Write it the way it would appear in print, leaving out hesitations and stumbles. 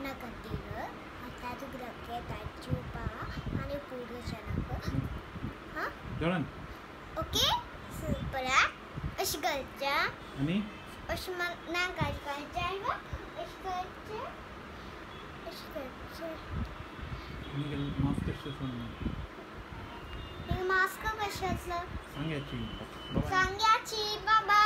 ना खातीर आता तू ग्रके ताचुपा आणि पूर्ण जनक हां जळण ओके सुपर अशी करच्या आणि अशी ना करच्या अशी करच्या निगल मास्क कशाचं हे मास्क कशाचं सांगायची बाबा